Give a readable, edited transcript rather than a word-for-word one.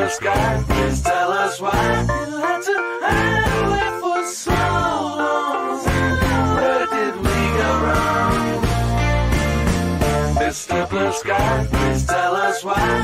Blue Sky, please tell us why you had to hide away for so long. Where did we go wrong? Mr. Blue Sky, please tell us why